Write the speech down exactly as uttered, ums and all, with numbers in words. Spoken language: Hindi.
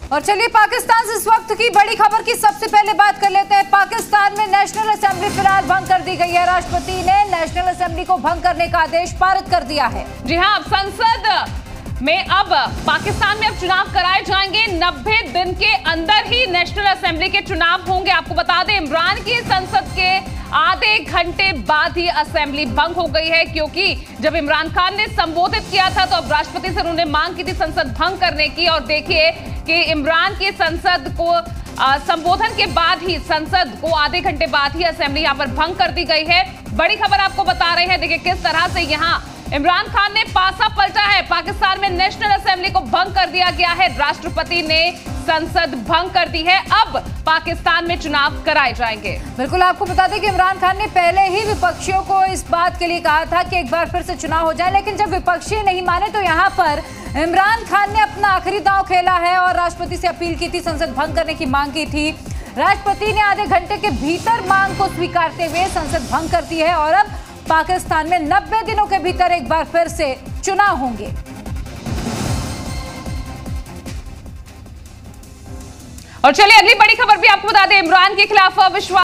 और चलिए पाकिस्तान से इस वक्त की बड़ी खबर की सबसे पहले बात कर लेते हैं। पाकिस्तान में नेशनल असेंबली फिलहाल भंग कर दी गई है। राष्ट्रपति ने नेशनल असेंबली को भंग करने का आदेश पारित कर दिया है। जी हां, संसद में अब पाकिस्तान में अब चुनाव कराए जाएंगे। नब्बे दिन के अंदर ही नेशनल असेंबली के चुनाव होंगे। आपको बता दें, इमरान की संसद के आधे घंटे बाद ही असेंबली भंग हो गई है, क्योंकि जब इमरान खान ने संबोधित किया था तो अब राष्ट्रपति से उन्होंने मांग की थी संसद भंग करने की। और देखिए कि इमरान की संसद को संबोधन के बाद ही, संसद को आधे घंटे बाद ही असेंबली यहां पर भंग कर दी गई है। बड़ी खबर आपको बता रहे हैं। देखिए किस तरह से यहां इमरान खान ने पासा पलटा है। पाकिस्तान में नेशनल असेंबली को भंग कर दिया गया है। राष्ट्रपति ने संसद भंग कर दी है। अब पाकिस्तान में चुनाव कराए जाएंगे। बिल्कुल, आपको बता दें कि इमरान खान ने पहले ही विपक्षियों को इस बात के लिए कहा था कि एक बार फिर से चुनाव हो जाए, लेकिन जब विपक्षी नहीं माने तो यहाँ पर इमरान खान ने अपना आखिरी दांव खेला है और राष्ट्रपति से अपील की थी, संसद भंग करने की मांग की थी। राष्ट्रपति ने आधे घंटे के भीतर मांग को स्वीकारते हुए संसद भंग कर दी है और अब पाकिस्तान में नब्बे दिनों के भीतर एक बार फिर से चुनाव होंगे। और चलिए अगली बड़ी खबर भी आपको बता दें, इमरान के खिलाफ अविश्वास